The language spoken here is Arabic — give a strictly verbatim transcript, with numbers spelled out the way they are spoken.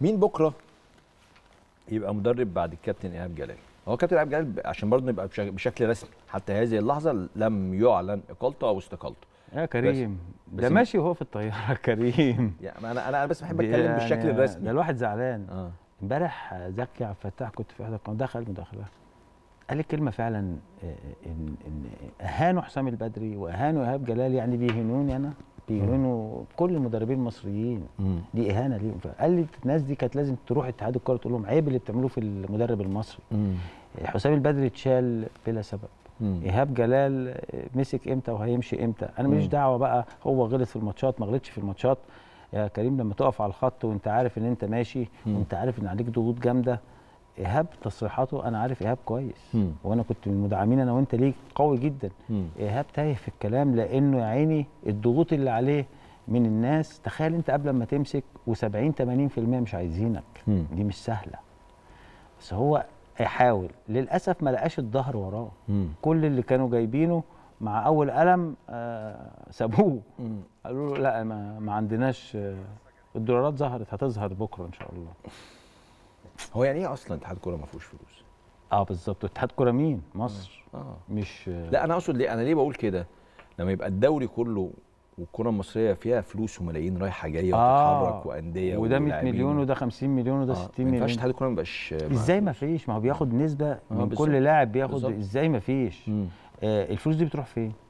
مين بكره يبقى مدرب بعد الكابتن ايهاب جلال؟ هو كابتن ايهاب جلال عشان برضه نبقى بشكل رسمي حتى هذه اللحظه لم يعلن اقالته او استقالته. يا كريم ده ماشي وهو في الطياره كريم. يعني انا انا بس بحب اتكلم يعني بالشكل الرسمي. ده الواحد زعلان. اه امبارح زكي عبد الفتاح كنت في احدى القنوات دخل مداخله قال لي كلمه فعلا ان ان اهانوا حسام البدري واهانوا ايهاب جلال، يعني بيهنوني انا، بيهنوا كل المدربين المصريين. مم. دي اهانه ليهم. قال لي الناس دي كانت لازم تروح اتحاد الكره تقول لهم عيب اللي بتعملوه في المدرب المصري. مم. حسام البدري اتشال بلا سبب. مم. ايهاب جلال مسك امتى وهيمشي امتى؟ انا ماليش دعوه بقى هو غلط في الماتشات ما غلطش في الماتشات. يا كريم لما تقف على الخط وانت عارف ان انت ماشي مم. وانت عارف ان عليك ضغوط جامده، ايهاب تصريحاته انا عارف ايهاب كويس. مم. وانا كنت من المدعمين انا وانت ليه قوي جدا. مم. ايهاب تايه في الكلام لانه يا عيني الضغوط اللي عليه من الناس. تخيل انت قبل ما تمسك وسبعين ثمانين في المية مش عايزينك. مم. دي مش سهله. بس هو هيحاول. للاسف ما لقاش الظهر وراه. مم. كل اللي كانوا جايبينه مع اول قلم آه سابوه. مم. قالوا له لا ما, ما عندناش. آه الدولارات ظهرت هتظهر بكره ان شاء الله. هو يعني ايه اصلا اتحاد كوره ما فيهوش فلوس؟ اه بالظبط. اتحاد كوره مين؟ مصر. اه مش لا انا اقصد ليه انا ليه بقول كده؟ لما يبقى الدوري كله والكره المصريه فيها فلوس وملايين رايحه جايه وتتحرك آه وانديه وده مية مليون وده خمسين مليون وده آه ستين مليون. ما ينفعش اتحاد الكوره ما يبقاش ازاي ما فيش؟ ما هو بياخد نسبه من آه كل لاعب بياخد. بالزبط. ازاي ما فيش؟ آه الفلوس دي بتروح فين؟